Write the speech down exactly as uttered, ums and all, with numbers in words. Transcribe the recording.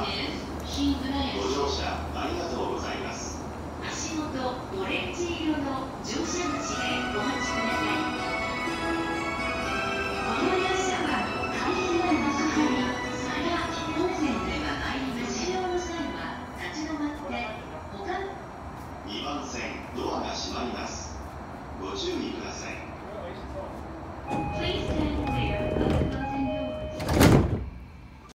ご乗車ありがとうございます。 足元オレンジ色の乗車